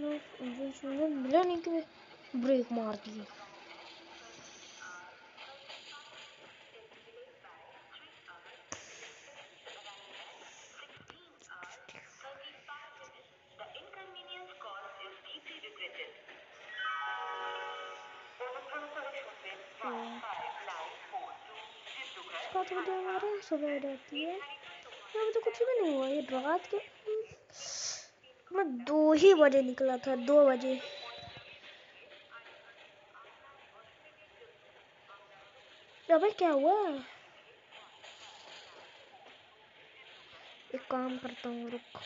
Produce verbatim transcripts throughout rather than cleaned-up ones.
मिला नहीं कि ब्रेक मार दी। सात बजे हमारे यहाँ सुबह हो जाती है, अभी तो कुछ भी नहीं हुआ। ये रात के मैं दो ही बजे निकला था, दो बजे। अबे क्या हुआ? एक काम करता हूँ, रुक।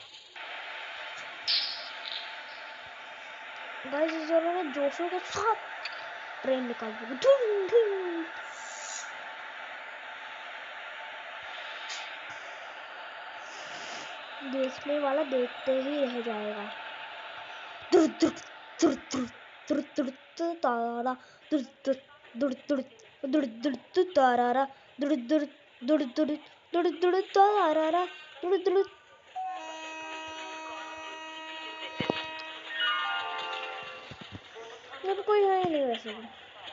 गाइस इस बार मैं जोशों के साथ ट्रेन निकाल दूंगा। देखने वाला देखते ही रह जाएगा। दुर दुर दुर दुर दुर दुर दुर तारा दुर दुर दुर दुर दुर दुर दुर तारा दुर दुर दुर दुर दुर दुर तारा दुर दुर। अब कोई है नहीं वैसे भी।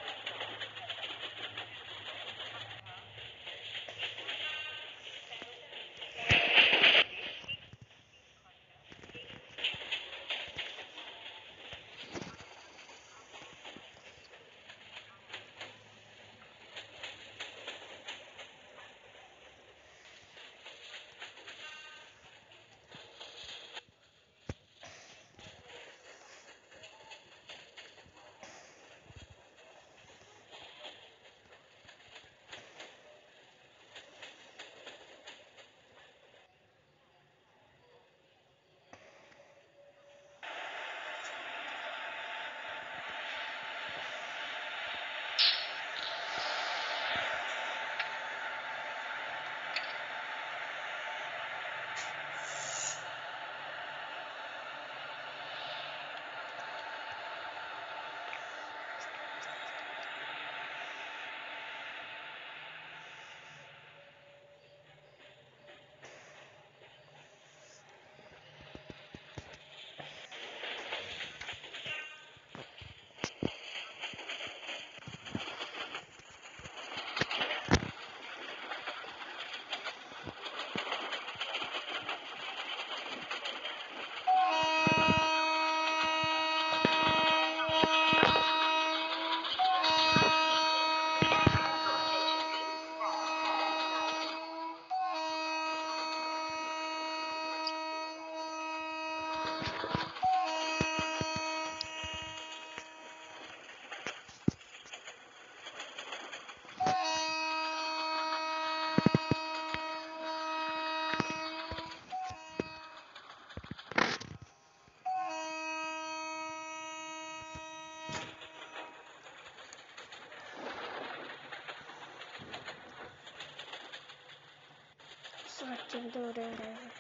सच में दो रह रहे हैं।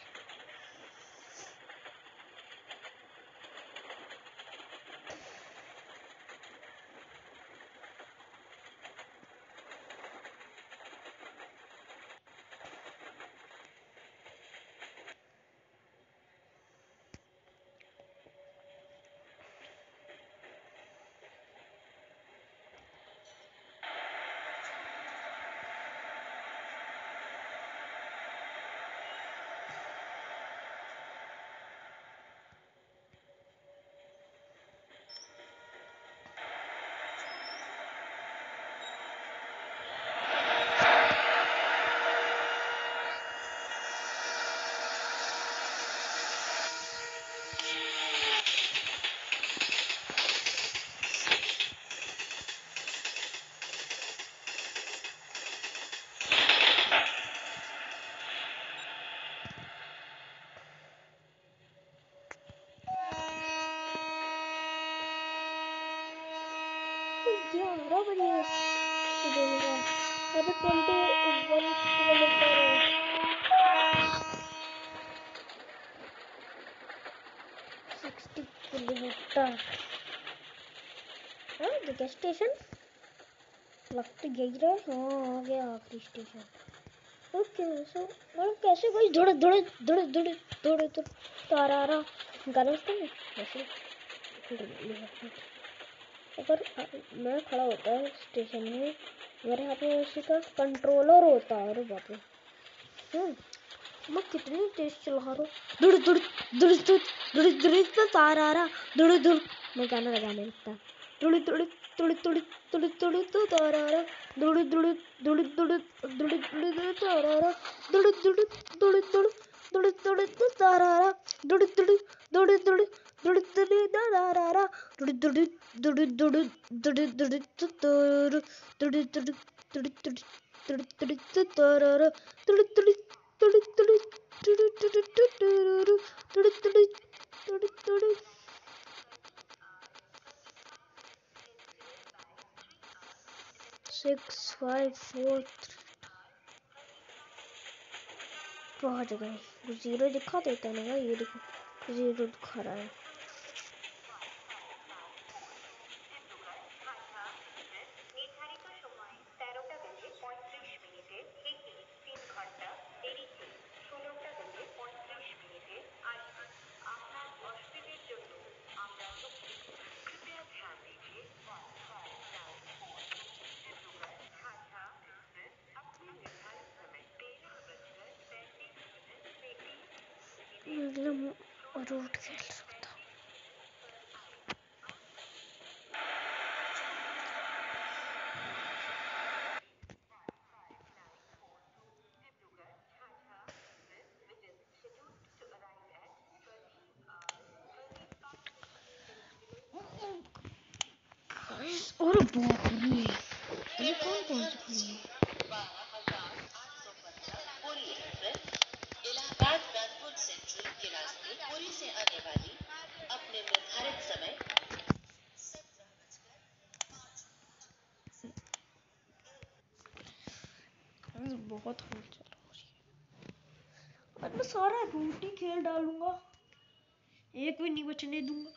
ग्यारह बजे अभी twenty one kilometre sixty kilometre. हाँ देखा स्टेशन लगता यही रहा। हाँ आ गया आखिरी स्टेशन। ओके सो मतलब कैसे कोई धुड़ धुड़ धुड़ धुड़ धुड़ धुड़ तारा गाना सुन वैसे अगर मैं खड़ा होता है स्टेशन में, मेरे हाथ में उसी का कंट्रोलर होता है। अरे बाप रे, हम्म मैं कितनी तेज चला रहा हूँ। दुड़ दुड़ दुड़ दुड़ दुड़ दुड़ तो तारा रहा दुड़ दुड़, मैं गाना लगाने लगता है। दुड़ दुड़ दुड़ दुड़ दुड़ दुड़ तो तारा रहा दुड़ दुड़ दुड़ दुड़ दुड़ दुड़ तारा रहा दुड़ दुड़ दुड़ दुड़ दुड़ दुड़ तो तारा रहा दुड़ दुड़ दुड़ दुड़ दुड़ दुड़ तारा रहा दुड़ दुड़ दुड़ दुड़ दुड़ दुड़ तो तारा दुड़ दुड़ दुड़ दुड़ दुड़ दुड़ तो तारा रहा दुड़ दुड़ दुड़ दुड़ दुड़ दुड़ दुड़ दुड़ दुड़ दुड़। सिक्स फाइव फोर पहुंच गए। जीरो दिखा देता ना, ये देखो जीरो दिखा रहा है। रोड खेल सकता और बाप रे, ये कौन कौन सी इलाहाबाद कानपुर सेंट्रल के रास्ते पुरी से आने वाली अपने निर्धारित समय बहुत हो चल रही है। आज मैं सारा रूट ही खेल डालूंगा, एक भी नहीं बचने दूंगा।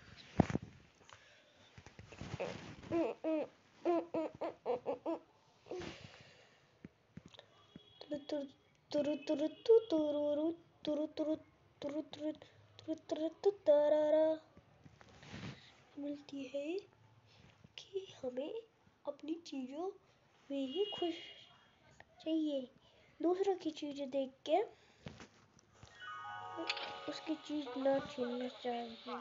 तुरु तुरु तु तुरु तुरु तुरु तुरु तुरु तुरु तुरु तु तारा मिलती है कि हमें अपनी चीजों में ही खुश चाहिए। दूसरों की चीजें देख के उसकी चीज ना छीनना चाहिए।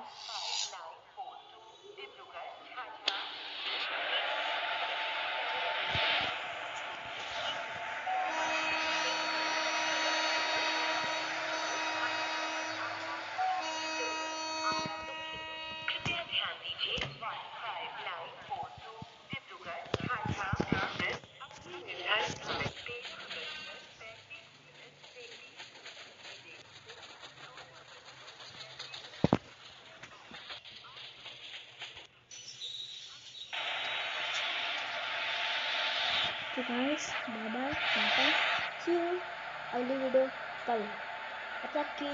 तो guys bye bye, tata, see you. अगली वीडियो कल, मतलब कि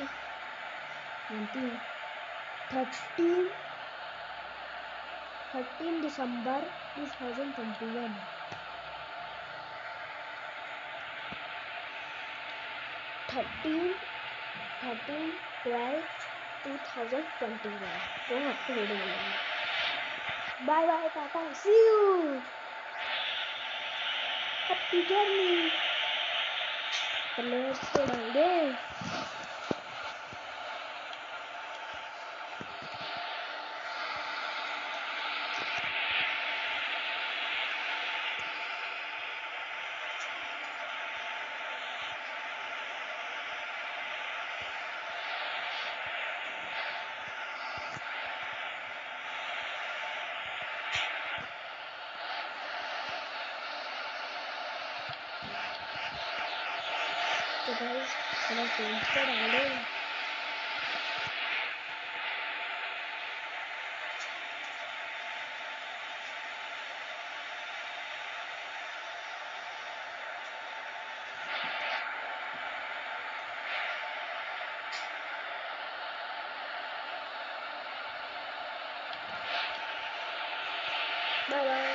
thirteen thirteen December two thousand twenty one. Thirteen thirteen twelve two thousand twenty one को आपको वीडियो मिलेगी। Bye bye, tata, see you. Happy journey. Players तो डाल दे। तो गाइस हमारे फ्रेंड्स को डाले। Bye bye.